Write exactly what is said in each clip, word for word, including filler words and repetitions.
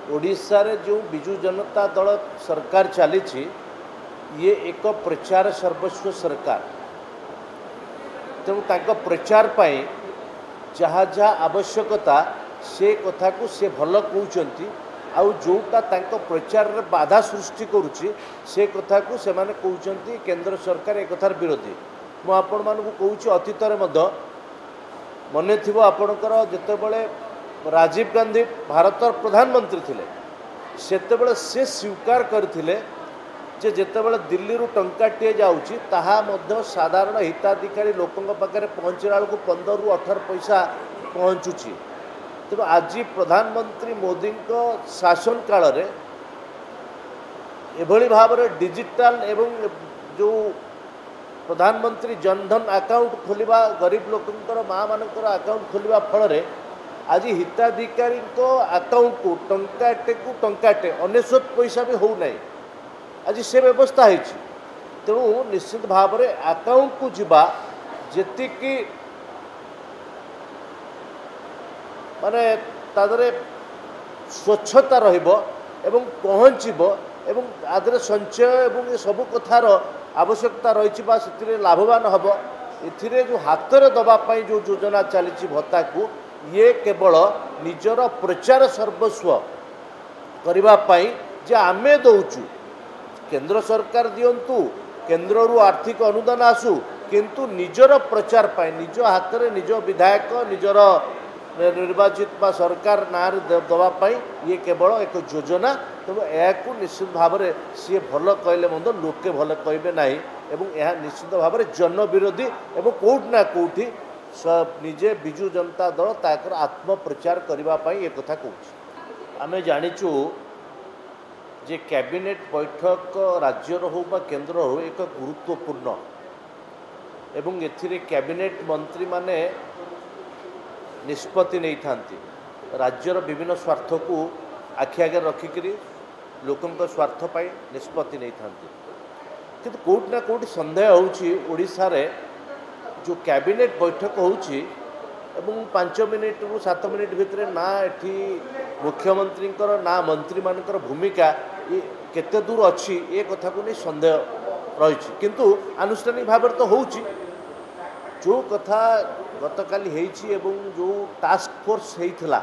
ओडिशा रे जो बिजु जनता दल सरकार चली ये एक प्रचार सर्वस्व सरकार तेणु तांको प्रचार पाई जहाँ जहाँ आवश्यकता से कथा को से भल कहते आउ जोटा तांको प्रचार रे बाधा सृष्टि करुच्ची से कथा को से माने कहते केंद्र सरकार एक कथार विरोधी मु आपण मानकु कहूँ अतीत मन थी आपणकर जितेबले राजीव गांधी भारत प्रधानमंत्री थिले सेतेबले से स्वीकार करथिले जे जेतेबले दिल्ली रु टंकाटे जाउची ताहा मध्य साधारण हिताधिकारी लोकंक पाखरे पहुँचला बेलू पंदर रु अठारह पैसा पहुँचुची तेणु आज प्रधानमंत्री मोदी शासन काल रे एभली भाव में डिजिटल एवं जो प्रधानमंत्री जनधन अकाउंट खोलिबा गरीब लोकंकर माँ मानकर अकाउंट खोलिबा फल रे आज हिताधिकारी अकाउंट को टंकाटे को टंकाटे अनेशत पैसा भी हो नहीं आज से व्यवस्था है तेणु निश्चित भाव में अकाउंट को जीवा जी माने तादरे स्वच्छता रहिबो एवं पहुँचब एवं आदरे संचय एवं ये सब कथार आवश्यकता रही से लाभवान हम ए जो हाथ में दवापाई जो योजना चली भत्ता को ये केवल निजर प्रचार सर्वस्व करने जे आमे दौचु केंद्र सरकार दिंतु केंद्र रु आर्थिक अनुदान आसू किंतु निजर प्रचार पाई निज हाथ में निज विधायक निजर निर्वाचित बा सरकार ना दवापाई ये केवल एक योजना तेणु यह निश्चित भाव में सी भल कहले मत लोके भल कहे ना एवं यह निश्चित भाव में जन विरोधी एवं कौट ना कौटी निजे बिजु जनता दल ताकर आत्म प्रचार करने ये कथा कहूँ आम जाचु जे कैबिनेट बैठक राज्यर हो बा केंद्र हो एक गुरुत्वपूर्ण एवं एथिरे कैबिनेट मंत्री माने निष्पत्ति नहीं थांती राज्यर विभिन्न स्वार्थ को आखि आगे रखिक लोकों स्वार्थ पाई निष्पत्ति नहीं थांती किंतु कोट ना कोट संदेह होशार जो कैबिनेट बैठक होची एवं पांच मिनिट रु सात मिनिट भितर ना एठी मुख्यमंत्री ना मंत्री मानकर भूमिका ये केते दूर अच्छी ये कथा को नहीं संदेह रही किंतु आनुष्ठानिक भाव तो होची जो कथा गतकाली हेची एवं जो टास्क फोर्स हेइथला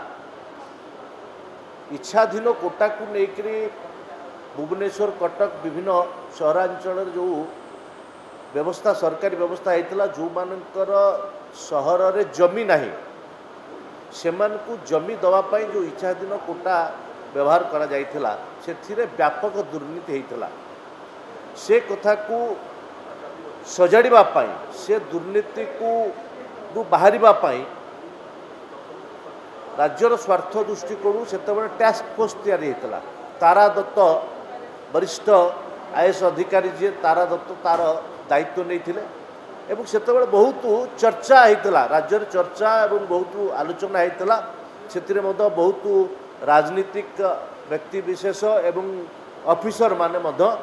इच्छाधीन कोटा को लेकर भुवनेश्वर कटक विभिन्न सहरांचल जो व्यवस्था सरकारी व्यवस्था होता जो मानकर सहर रे जमी नहीं से जमी दवापाई जो इच्छाधीन कोटा व्यवहार करा जाइथिला से व्यापक दुर्नीति होता से कथा को सजाड़िबा पाई से दुर्नीति को बाहर राज्यर स्वार्थ दृष्टिकोण से टास्क फोर्स तैयारी होता तारा दत्त वरिष्ठ आईएएस अधिकारी जी तारा दत्त तार दायित्व नहीं एवं से बहुत चर्चा होता राज्य चर्चा एवं बहुत आलोचना होता से बहुत राजनीतिक व्यक्ति विशेष एवं ऑफिसर माने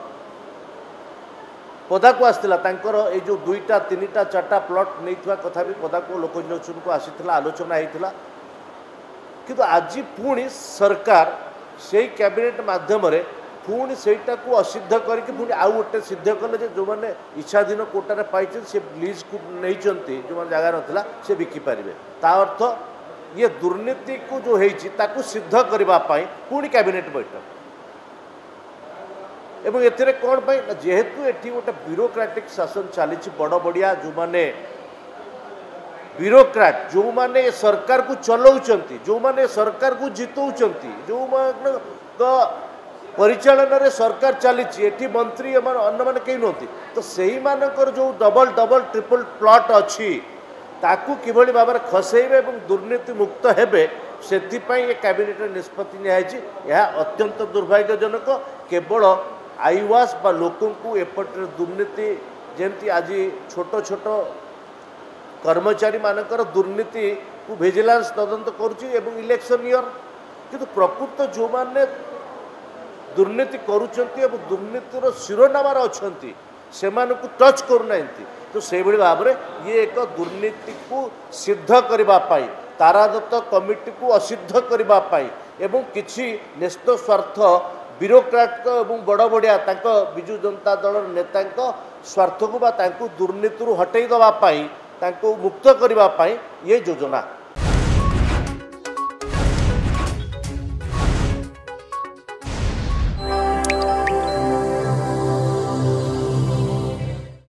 पदा को आसाला ये जो दुईटा तीन टा चार्टा प्लट नहीं कथा भी पदा को लोकनिर्वाचन को आसाला आलोचना होता किंतु आज पुणी सरकार से कैबिनेट माध्यम पुणी सेटा को असिद्ध करके पुणी आउ गोटे सिद्ध कले जो मैंने इच्छाधीन कोटार पाई से लीज को नहीं जो मैंने जगह नाला से बिकिपारे ता अर्थ ये दुर्नीति को जो है सिद्ध करने पुणी कैबिनेट बैठक एवं एथिरे कौन पाई जेहेतु एठी गोटे ब्यूरोक्रेटिक शासन चली बड़ बड़िया जो माने ब्यूरोक्राट जो माने सरकार को चलाउचंती जो माने सरकार को जितौचंती जो माने परिचालन रे सरकार चली एठी मंत्री अन्न माने कहीं नहती तो सही मानकर जो डबल डबल ट्रिपल प्लॉट अच्छी ताकू किभली भाव में खसेबे एवं दुर्नीति मुक्त हेबे सेथिपाई ये कैबिनेट निष्पत्ति नियायछि यह अत्यंत दुर्भाग्यजनक केवल आईवास बा लोकों को एपटे दुर्नीति जमती आज छोट छोट कर्मचारी मानकर दुर्नीति को विजिलेंस तदंत करुच्ची एवं इलेक्शन ईयर किंतु प्रकृत जो माने दुर्नीति करुचंती एवं दुर्नीतिर शिरोनामार अच्छी से टच करूना तो से भाव में ये एक दुर्नीति को सिद्ध करने तारा दत्त कमिटी को असिद्ध करने एवं किछि न्यस्त स्वार्थ ब्यूरोक्राट एवं बड़ बड़िया विजु जनता दल नेता स्वार्थ को बा दुर्नीति हटई दवापाई मुक्त करने ये योजना।